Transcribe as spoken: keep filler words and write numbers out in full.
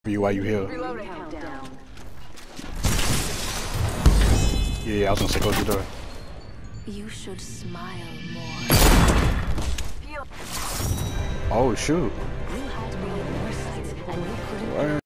for you while you here. Reloading. Countdown. Yeah, yeah, I was gonna say go through the door. You should smile more. Heal. Oh shoot. You had me at your side, and you couldn't. What?